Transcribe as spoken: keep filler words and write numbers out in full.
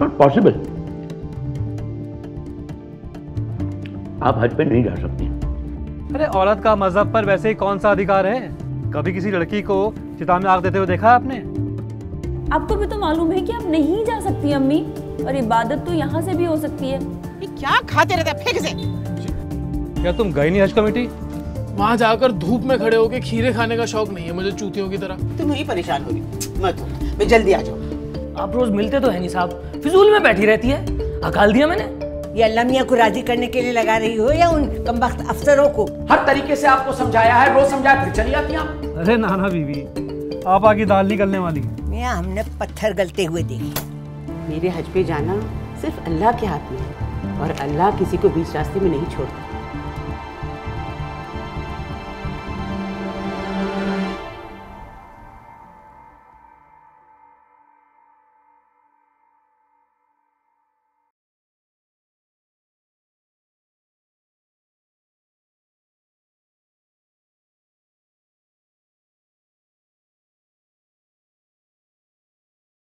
Not possible. आप हज पे नहीं जा सकती। अरे औरत का मजहब पर वैसे ही कौन सा अधिकार है? कभी किसी लड़की को चिता में आग देते हुए देखा है आपने? आपको भी तो मालूम है कि आप नहीं जा सकती अम्मी, और इबादत तो यहाँ से भी हो सकती है। ये क्या खाते रहते हैं, फेंक से। क्या तुम गई नहीं हज कमेटी? वहाँ जाकर धूप में खड़े होके खीरे खाने का शौक नहीं है मुझे चूतियों की तरह। तुम ही परेशान होगी, मत हो, मैं जल्दी आ जाऊँ। आप रोज मिलते तो है नहीं साहब, फिजूल में बैठी रहती है। हकाल दिया मैंने। ये अल्लाह मियाँ को राजी करने के लिए लगा रही हो या उन कमबख्त अफसरों को? हर तरीके से आपको समझाया है, रोज समझाया फिर चली आती आप। अरे नाना बीवी, आप आगे दाल नहीं गलने वाली। मियाँ हमने पत्थर गलते हुए देखे। मेरे हज पे जाना सिर्फ अल्लाह के हाथ में है, और अल्लाह किसी को बीच रास्ते में नहीं छोड़ता।